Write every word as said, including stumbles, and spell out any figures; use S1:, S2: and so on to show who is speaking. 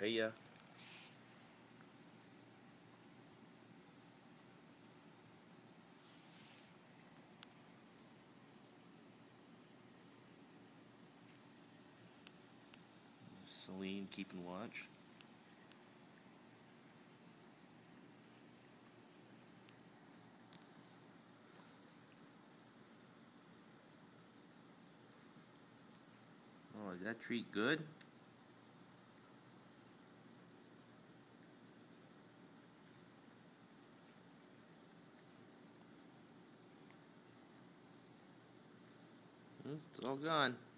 S1: Freyja. Celine keeping watch. Oh, is that treat good? Hmm, it's all gone.